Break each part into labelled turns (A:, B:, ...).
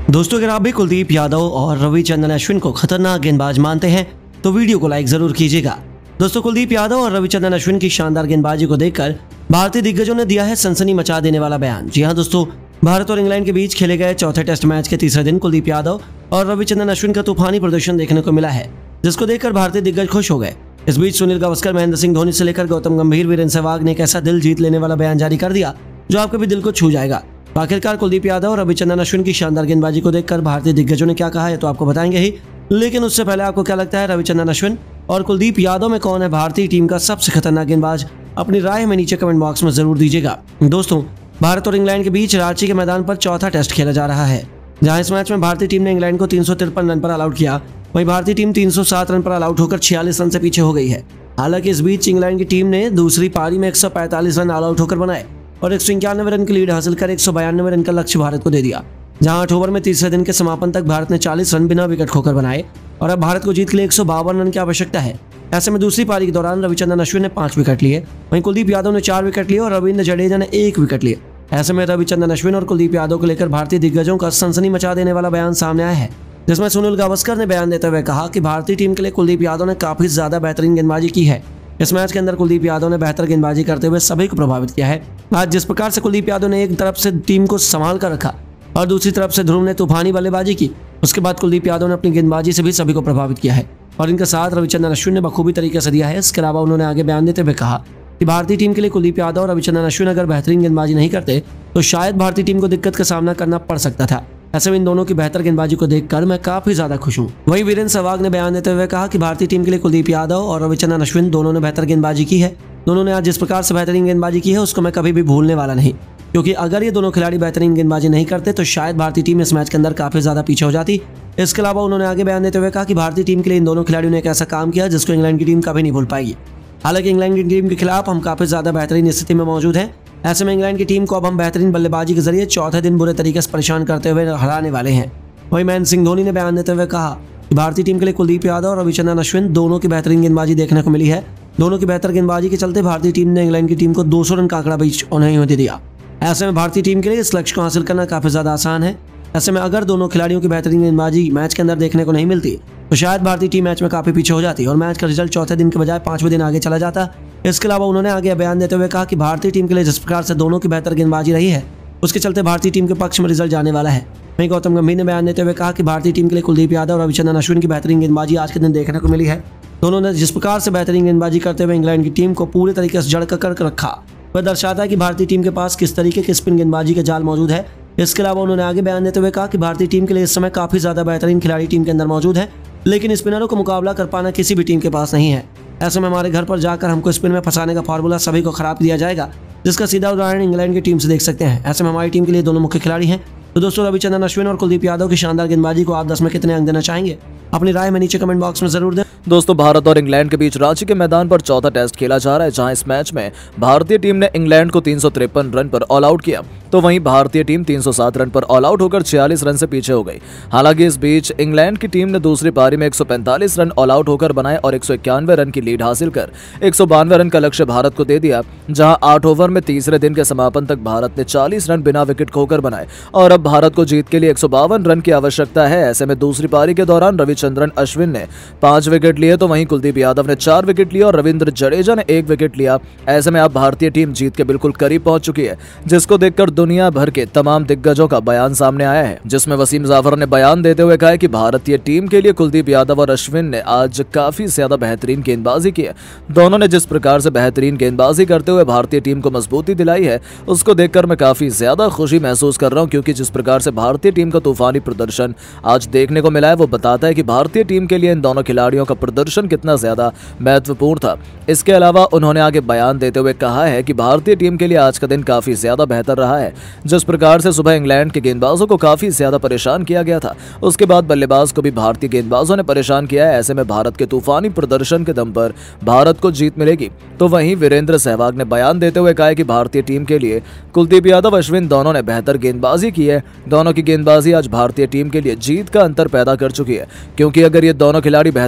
A: दोस्तों, अगर आप भी कुलदीप यादव और रविचंद्रन अश्विन को खतरनाक गेंदबाज मानते हैं तो वीडियो को लाइक जरूर कीजिएगा। दोस्तों, कुलदीप यादव और रविचंद्रन अश्विन की शानदार गेंदबाजी को देखकर भारतीय दिग्गजों ने दिया है सनसनी मचा देने वाला बयान। जी हां दोस्तों, भारत और इंग्लैंड के बीच खेले गए चौथे टेस्ट मैच के तीसरे दिन कुलदीप यादव और रविचंद्रन अश्विन का तूफानी प्रदर्शन देखने को मिला है, जिसको देखकर भारतीय दिग्गज खुश हो गए। इस बीच सुनील गावस्कर, महेंद्र सिंह धोनी से लेकर गौतम गंभीर, वीरेंद्र सहवाग ने एक ऐसा दिल जीत लेने वाला बयान जारी कर दिया जो आपके भी दिल को छू जाएगा। आखिरकार कुलदीप यादव और रविचंद्रन अश्विन की शानदार गेंदबाजी को देखकर भारतीय दिग्गजों ने क्या कहा है तो आपको बताएंगे ही, लेकिन उससे पहले आपको क्या लगता है रविचंद्रन अश्विन और कुलदीप यादव में कौन है भारतीय टीम का सबसे खतरनाक गेंदबाज? अपनी राय हमें नीचे कमेंट बॉक्स में जरूर दीजिएगा। दोस्तों, भारत और इंग्लैंड के बीच रांची के मैदान पर चौथा टेस्ट खेला जा रहा है, जहां इस मैच में भारतीय टीम ने इंग्लैंड को 353 रन पर ऑल आउट किया। वहीं भारतीय टीम 307 रन पर ऑल आउट होकर 46 रन से पीछे हो गई है। हालांकि इस बीच इंग्लैंड की टीम ने दूसरी पारी में 145 रन ऑल आउट होकर बनाए और 191 रन की लीड हासिल कर 192 रन का लक्ष्य भारत को दे दिया। जहां 8 ओवर में तीसरे दिन के समापन तक भारत ने 40 रन बिना विकेट खोकर बनाए और अब भारत को जीत के लिए 152 रन की आवश्यकता है। ऐसे में दूसरी पारी के दौरान रविचंद्रन अश्विन ने 5 विकेट लिए, वहीं कुलदीप यादव ने 4 विकेट लिए और रविंद्र जडेजा ने 1 विकेट लिए। ऐसे में रविचंद्रन अश्विन और कुलदीप यादव को लेकर भारतीय दिग्गजों का सनसनी मचा देने वाला बयान सामने आया है, जिसमें सुनील गावस्कर ने बयान देते हुए कहा कि भारतीय टीम के लिए कुलदीप यादव ने काफी ज्यादा बेहतरीन गेंदबाजी की है। इस मैच के अंदर कुलदीप यादव ने बेहतर गेंदबाजी करते हुए सभी को प्रभावित किया है। आज जिस प्रकार से कुलदीप यादव ने एक तरफ से टीम को संभाल कर रखा और दूसरी तरफ से ध्रुव ने तूफानी बल्लेबाजी की, उसके बाद कुलदीप यादव ने अपनी गेंदबाजी से भी सभी को प्रभावित किया है और इनका साथ रविचंद्रन अश्विन ने बखूबी तरीके से दिया है। इसके अलावा उन्होंने आगे बयान देते हुए कहा कि भारतीय टीम के लिए कुलदीप यादव और रविचंद्रन अश्विन अगर बेहतरीन गेंदबाजी नहीं करते तो शायद भारतीय टीम को दिक्कत का सामना करना पड़ सकता था। ऐसे में इन दोनों की बेहतर गेंदबाजी को देखकर मैं काफी ज्यादा खुश हूं। वहीं वीरेंद्र सहवाग ने बयान देते हुए कहा कि भारतीय टीम के लिए कुलदीप यादव और रविचंद्रन अश्विन दोनों ने बेहतर गेंदबाजी की है। दोनों ने आज जिस प्रकार से बेहतरीन गेंदबाजी की है उसको मैं कभी भी भूलने वाला नहीं, क्योंकि अगर ये दोनों खिलाड़ी बेहतरीन गेंदबाजी नहीं करते तो शायद भारतीय टीम इस मैच के अंदर काफी ज्यादा पीछे हो जाती। इसके अलावा उन्होंने आगे बयान देते हुए कहा कि भारतीय टीम के लिए इन दोनों खिलाड़ियों ने एक ऐसा काम किया जिसको इंग्लैंड की टीम कभी नहीं भूल पाएगी। हालांकि इंग्लैंड की टीम के खिलाफ हम काफी ज्यादा बेहतरीन स्थिति में मौजूद हैं। ऐसे में इंग्लैंड की टीम को अब हम बेहतरीन बल्लेबाजी के जरिए चौथे दिन बुरे तरीके से परेशान करते हुए हराने वाले हैं। वहीं महेंद्र सिंह धोनी ने बयान देते हुए कहा कि भारतीय टीम के लिए कुलदीप यादव और रविचंद्रन अश्विन दोनों की बेहतरीन गेंदबाजी देखने को मिली है। दोनों की बेहतर गेंदबाजी के चलते भारतीय टीम ने इंग्लैंड की टीम को 200 रन का आंकड़ा भी नहीं होने दिया। ऐसे में भारतीय टीम के लिए इस लक्ष्य को हासिल करना काफी ज्यादा आसान है। ऐसे में अगर दोनों खिलाड़ियों की बेहतरीन गेंदबाजी मैच के अंदर देखने को नहीं मिलती तो शायद भारतीय टीम मैच में काफी पीछे हो जाती और मैच का रिजल्ट चौथे दिन के बजाय 5वें दिन आगे चला जाता। इसके अलावा उन्होंने आगे बयान देते हुए कहा कि भारतीय टीम के लिए जिस प्रकार से दोनों की बेहतर गेंदबाजी रही है उसके चलते भारतीय टीम के पक्ष में रिजल्ट जाने वाला है। वहीं गौतम गंभीर ने बयान देते हुए कहा कि भारतीय टीम के लिए कुलदीप यादव और रविचंद्रन अश्विन की बेहतरीन गेंदबाजी आज के दिन देखने को मिली है। दोनों ने जिस प्रकार से बेहतरीन गेंदबाजी करते हुए इंग्लैंड की टीम को पूरी तरीके से जड़ कर रखा, वह दर्शाता है कि भारतीय टीम के पास किस तरीके के स्पिन गेंदबाजी के जाल मौजूद है। इसके अलावा उन्होंने आगे बयान देते हुए कहा कि भारतीय टीम के लिए इस समय काफी ज्यादा बेहतरीन खिलाड़ी टीम के अंदर मौजूद है, लेकिन स्पिनरों को मुकाबला कर पाना किसी भी टीम के पास नहीं है। ऐसे में हमारे घर पर जाकर हमको स्पिन में फंसाने का फार्मूला सभी को खराब दिया जाएगा, जिसका सीधा उदाहरण इंग्लैंड की टीम से देख सकते हैं। ऐसे में हमारी टीम के लिए दोनों मुख्य खिलाड़ी हैं। तो दोस्तों, रविचंद्रन अश्विन और कुलदीप यादव की शानदार गेंदबाजी को आप 10 में कितने अंक देना चाहेंगे? अपनी राय में नीचे कमेंट बॉक्स में जरूर दें।
B: दोस्तों, भारत और इंग्लैंड के बीच रांची के मैदान पर चौथा टेस्ट खेला जा रहा है, जहां इस मैच में भारतीय टीम ने इंग्लैंड को 353 रन पर ऑल आउट किया, तो वहीं भारतीय टीम 307 रन पर ऑल आउट होकर 46 रन से पीछे हो गई। हालांकि इस बीच इंग्लैंड की टीम ने दूसरी पारी में 145 रन ऑल आउट होकर बनाए और 191 रन की लीड हासिल कर 192 रन का लक्ष्य भारत को दे दिया। जहां 8 ओवर में तीसरे दिन के समापन तक भारत ने 40 रन बिना विकेट खोकर बनाए और अब भारत को जीत के लिए 152 रन की आवश्यकता है। ऐसे में दूसरी पारी के दौरान रविचंद्रन अश्विन ने 5 विकेट लिए, तो वहीं कुलदीप यादव ने 4 विकेट लिए और रविंद्र जडेजा ने 1 विकेट लिया। ऐसे में अब भारतीय टीम जीत के बिल्कुल करीब पहुंच चुकी है, जिसको देखकर दुनिया भर के तमाम दिग्गजों का बयान सामने आया है, जिसमें वसीम जाफर ने बयान देते हुए कहा कि भारतीय टीम के लिए कुलदीप यादव और अश्विन ने आज काफी ज्यादा बेहतरीन गेंदबाजी की है। दोनों ने जिस प्रकार से बेहतरीन गेंदबाजी करते हुए भारतीय टीम को मजबूती दिलाई है, उसको देखकर मैं काफी ज्यादा खुशी महसूस कर रहा हूं, क्योंकि जिस प्रकार से भारतीय टीम का तूफानी प्रदर्शन आज देखने को मिला है वो बताता है कि भारतीय टीम के लिए इन दोनों खिलाड़ियों का प्रदर्शन कितना ज्यादा महत्वपूर्ण था। इसके अलावा उन्होंने आगे बयान देते हुए कहा है कि भारतीय टीम के लिए आज का दिन काफी ज्यादा बेहतर रहा है। जिस प्रकार से सुबह इंग्लैंड के गेंदबाजों को काफी ज्यादा परेशान किया गया था, उसके बाद बल्लेबाज को भी भारतीय गेंदबाजों ने परेशान किया है। ऐसे में भारत के तूफानी प्रदर्शन के दम पर भारत को जीत मिलेगी। तो वहीं वीरेंद्र सहवाग ने बयान देते हुए कहा कि भारतीय टीम के लिए कुलदीप यादव, अश्विन दोनों ने बेहतर गेंदबाजी की है। दोनों की गेंदबाजी आज भारतीय टीम के लिए जीत का अंतर पैदा कर चुकी है, क्योंकि अगर ये दोनों खिलाड़ी बेहतर गेंदबाजी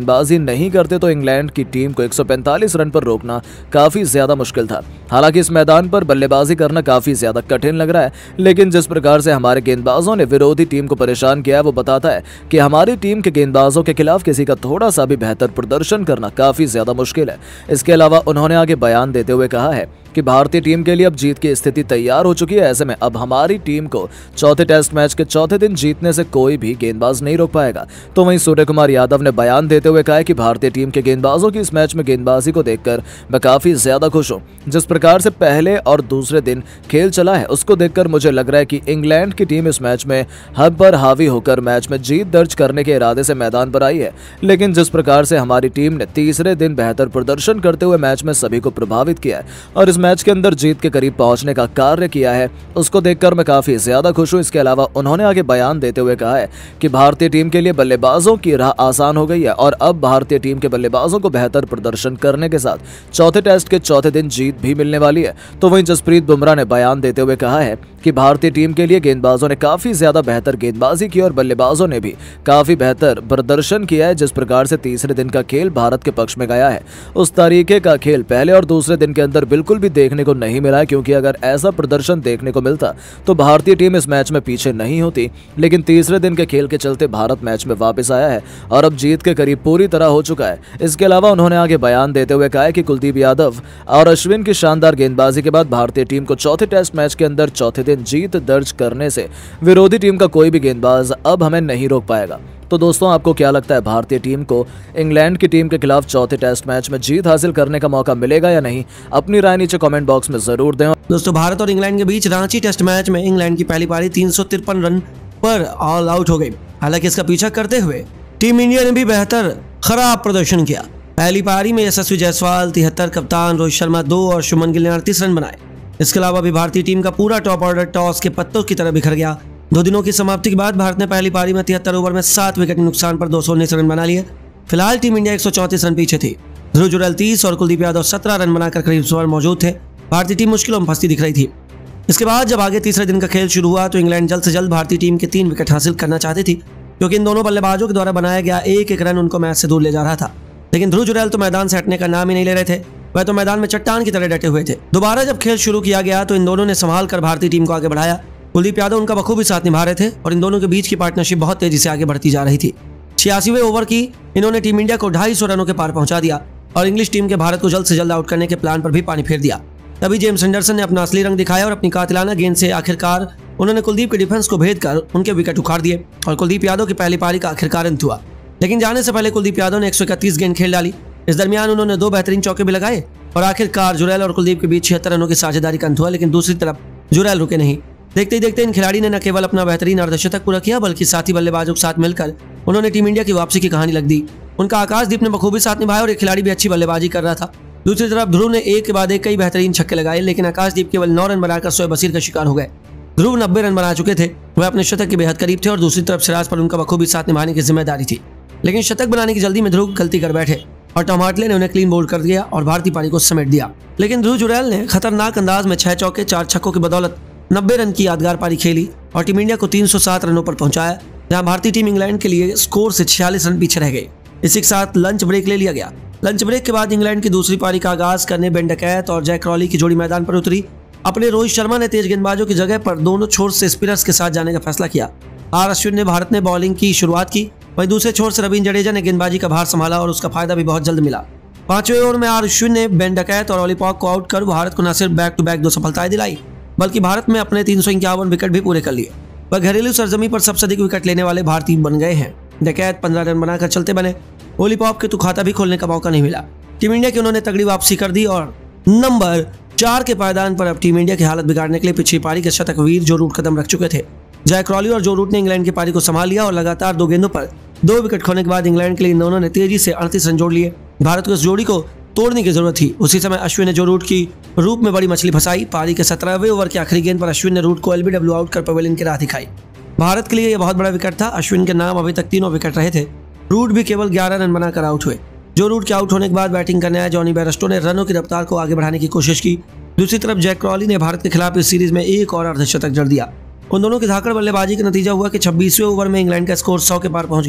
B: गेंदबाजी नहीं करते तो इंग्लैंड की टीम को 145 रन पर रोकना काफी ज्यादा मुश्किल था। हालांकि इस मैदान पर बल्लेबाजी करना काफी ज्यादा कठिन लग रहा है, लेकिन जिस प्रकार से हमारे गेंदबाजों ने विरोधी टीम को परेशान किया है वो बताता है कि हमारी टीम के गेंदबाजों के खिलाफ किसी का थोड़ा सा भी बेहतर प्रदर्शन करना काफी ज्यादा मुश्किल है। इसके अलावा उन्होंने आगे बयान देते हुए कहा है कि भारतीय टीम के लिए अब जीत की स्थिति तैयार हो चुकी है। ऐसे में अब हमारी टीम को चौथे टेस्ट मैच के चौथे दिन जीतने से कोई भी गेंदबाज नहीं रोक पाएगा। तो वहीं सूर्य कुमार यादव ने बयान देते हुए कहा है कि भारतीय टीम के गेंदबाजों की इस मैच में गेंदबाजी को देखकर मैं काफी ज्यादा खुश हूं। जिस प्रकार से पहले और दूसरे दिन खेल चला है उसको देखकर मुझे लग रहा है कि इंग्लैंड की टीम इस मैच में हद पर हावी होकर मैच में जीत दर्ज करने के इरादे से मैदान पर आई है। लेकिन जिस प्रकार से हमारी टीम ने तीसरे दिन बेहतर प्रदर्शन करते हुए मैच में सभी को प्रभावित किया है और इस मैच के अंदर जीत के करीब पहुंचने का कार्य किया है, उसको देखकर मैं काफी ज्यादा खुश हूं। इसके अलावा उन्होंने आगे बयान देते हुए कहा है कि भारतीय टीम के लिए बल्लेबाजों की राह आसान हो गई है और अब भारतीय टीम के बल्लेबाजों को बेहतर प्रदर्शन करने के साथ चौथे टेस्ट के चौथे दिन जीत भी मिलने वाली है। तो वहीं जसप्रीत बुमराह ने बयान देते हुए कहा है कि भारतीय टीम के लिए गेंदबाजों ने काफी ज्यादा बेहतर गेंदबाजी की और बल्लेबाजों ने भी काफी बेहतर प्रदर्शन किया है। जिस प्रकार से तीसरे दिन का खेल भारत के पक्ष में गया है उस तरीके का खेल पहले और दूसरे दिन के अंदर बिल्कुल भी देखने को नहीं मिला है, क्योंकि अगर ऐसा प्रदर्शन देखने को मिलता तो भारतीय टीम इस मैच में पीछे नहीं होती। लेकिन तीसरे दिन के खेल के चलते भारत मैच में वापस आया है और अब जीत के करीब पूरी तरह हो चुका है। इसके अलावा उन्होंने आगे बयान देते हुए कहा है कि कुलदीप यादव और अश्विन की शानदार गेंदबाजी के बाद भारतीय टीम को चौथे टेस्ट मैच के अंदर चौथे दिन जीत दर्ज करने से विरोधी टीम का कोई भी गेंदबाज अब हमें नहीं रोक पाएगा। तो दोस्तों, आपको क्या लगता है, भारतीय टीम को इंग्लैंड की टीम के खिलाफ चौथे टेस्ट मैच में जीत हासिल करने का मौका मिलेगा या नहीं? अपनी राय नीचे कमेंट बॉक्स में जरूर दें।
A: दोस्तों, भारत और इंग्लैंड के बीच रांची टेस्ट मैच में इंग्लैंड की पहली पारी 353 रन पर ऑल आउट हो गई। हालांकि इसका पीछा करते हुए टीम इंडिया ने भी बेहतर खराब प्रदर्शन किया। पहली पारी में यशस्वी जायसवाल 73, कप्तान रोहित शर्मा 2 और शुभमन गिल ने 38 रन बनाए। इसके अलावा भी भारतीय टीम का पूरा टॉप ऑर्डर टॉस के पत्तों की तरह बिखर गया। 2 दिनों की समाप्ति के बाद भारत ने पहली पारी में 73 ओवर में 7 विकेट के नुकसान पर 219 रन बना लिए। फिलहाल टीम इंडिया 134 रन पीछे थी। ध्रुव जुरैल 30 और कुलदीप यादव 17 रन बनाकर करीब 100 मौजूद थे। भारतीय टीम मुश्किलों में फंसती दिख रही थी। इसके बाद जब आगे तीसरे दिन का खेल शुरू हुआ तो इंग्लैंड जल्द से जल्द भारतीय टीम के 3 विकेट हासिल करना चाहती थी, क्योंकि इन दोनों बल्लेबाजों के द्वारा बनाया गया एक रन उनको मैच से दूर ले जा रहा था। लेकिन ध्रुव जुरैल तो मैदान से हटने का नाम ही नहीं ले रहे थे। वह तो मैदान में चट्टान की तरह डटे हुए थे। दोबारा जब खेल शुरू किया गया तो इन दोनों ने संभाल कर भारतीय टीम को आगे बढ़ाया। कुलदीप यादव उनका बखूबी साथ निभा रहे थे और इन दोनों के बीच की पार्टनरशिप बहुत तेजी से आगे बढ़ती जा रही थी। 86वें ओवर की इन्होंने टीम इंडिया को 250 रनों के पार पहुंचा दिया और इंग्लिश टीम के भारत को जल्द से जल्द आउट करने के प्लान पर भी पानी फेर दिया। तभी जेम्स एंडरसन ने अपना असली रंग दिखाया और अपनी कातिलाना गेंद से आखिरकार उन्होंने कुलदीप के डिफेंस को भेद कर उनके विकेट उखाड़ दिए और कुलदीप यादव की पहली पारी का आखिरकार अंत हुआ। लेकिन जाने से पहले कुलदीप यादव ने 131 गेंद खेल डाली। इस दरमियान उन्होंने 2 बेहतरीन चौके भी लगाए और आखिरकार जुरैल और कुलदीप के बीच 76 रनों की साझेदारी का अंत हुआ। लेकिन दूसरी तरफ जुरैल रुके नहीं। देखते ही देखते इन खिलाड़ी ने न केवल अपना बेहतरीन अर्धशतक पूरा किया, बल्कि साथी बल्लेबाजों के साथ मिलकर उन्होंने टीम इंडिया की वापसी की कहानी लिख दी। उनका आकाशदीप ने बखूबी साथ निभाया और ये खिलाड़ी भी अच्छी बल्लेबाजी कर रहा था। दूसरी तरफ ध्रुव ने एक के बाद एक कई बेहतरीन छक्के लगाए, लेकिन आकाशदीप केवल 9 रन बनाकर शोएब बशीर का शिकार हो गए। ध्रुव 90 रन बना चुके थे, वह अपने शतक के बेहद करीब थे और दूसरी तरफ सिराज पर उनका बखूबी साथ निभाने की जिम्मेदारी थी। लेकिन शतक बनाने की जल्दी में ध्रुव गलती कर बैठे और टॉम हार्टले ने उन्हें क्लीन बोल्ड कर दिया और भारतीय पारी को समेट दिया। लेकिन ध्रुव जुरैल ने खतरनाक अंदाज में 6 चौके 4 छक्कों की बदौलत 90 रन की यादगार पारी खेली और टीम इंडिया को 307 रनों पर पहुंचाया, जहां भारतीय टीम इंग्लैंड के लिए स्कोर से 46 रन पीछे रह गई। इसी के साथ लंच ब्रेक ले लिया गया। लंच ब्रेक के बाद इंग्लैंड की दूसरी पारी का आगाज करने बेन डकैत और जैक क्रॉली की जोड़ी मैदान पर उतरी। अपने रोहित शर्मा ने तेज गेंदबाजों की जगह पर दोनों छोर से स्पिनर्स के साथ जाने का फैसला किया। आर अश्विन ने भारत ने बॉलिंग की शुरुआत की, वहीं दूसरे छोर से रवींद्र जडेजा ने गेंदबाजी का भार संभाला और उसका फायदा भी बहुत जल्द मिला। 5वें ओवर में आर अश्विन ने बेन डकैत और ओली पॉप को आउट कर भारत को न सिर्फ बैक टू बैक 2 सफलताएं दिलाई, बल्कि भारत में अपने 351 विकेट भी पूरे कर लिए। वह घरेलू सरजमी पर सबसे अधिक विकेट लेने वाले भारतीय बन गए हैं। डकैत 15 रन बनाकर चलते बने। ओली पॉप के तो खाता भी खोलने का मौका नहीं मिला। टीम इंडिया की उन्होंने तगड़ी वापसी कर दी और नंबर 4 के पायदान पर अब टीम इंडिया की हालत बिगाड़ने के लिए पिछली पारी के शतक वीर जो रूट कदम रख चुके थे। जैक क्रॉली और जो रूट ने इंग्लैंड की पारी को संभाल लिया और लगातार 2 गेंदों पर 2 विकेट खोने के बाद इंग्लैंड के लिए इन दोनों ने तेजी से 38 रन जोड़ लिए। भारत को इस जोड़ी को तोड़ने की जरूरत थी। उसी समय अश्विन ने जो रूट की रूप में बड़ी मछली फंसाई। पारी के 17वें ओवर की आखिरी गेंद पर अश्विन ने रूट को एलबीडब्ल्यू आउट कर पवेलियन की राह दिखाई। भारत के लिए यह बहुत बड़ा विकेट था। अश्विन के नाम अभी तक 3 विकेट रहे थे। रूट भी केवल 11 रन बनाकर आउट हुए। जो रूट के आउट होने के बाद बैटिंग करने आए जॉनी बेयरस्टो ने रनों की रफ्तार को आगे बढ़ाने की कोशिश की। दूसरी तरफ जैक क्रॉली ने भारत के खिलाफ इस सीरीज में एक और अर्धशतक जड़ दिया। उन दोनों की धाकड़ बल्लेबाजी का नतीजा हुआ कि 26वें ओवर में इंग्लैंड का स्कोर 100 के पार पहुंच गया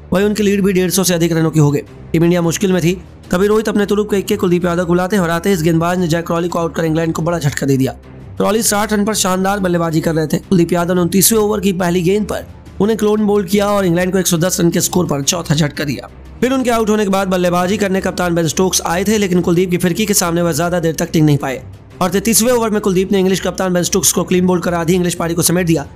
A: वहीं उनकी लीड भी 150 से अधिक रनों की हो गई। टीम इंडिया मुश्किल में थी, तभी रोहित अपने तुरुप के कुलदीप यादव को बुलाते हराते इस गेंदबाज ने जैक क्रॉली को आउट कर इंग्लैंड को बड़ा झटका दे दिया। क्रॉली 60 रन पर शानदार बल्लेबाजी कर रहे थे। कुलदीप यादव ने 29वें ओवर की पहली गेंद पर उन्हें क्लोन बोल्ड किया और इंग्लैंड को 110 रन के स्कोर पर चौथा झटका दिया। फिर उनके आउट होने के बाद बल्लेबाजी करने कप्तान बेन स्टोक्स आए थे, लेकिन कुलदीप की फिरकी के सामने वह ज्यादा देर तक टिक नहीं पाए और 33वें ओवर में कुलदीप ने इंग्लिश कप्तान बेन स्टोक्स को क्लीन बोल्ड कर आधी इंग्लिश पारी को समेट दिया।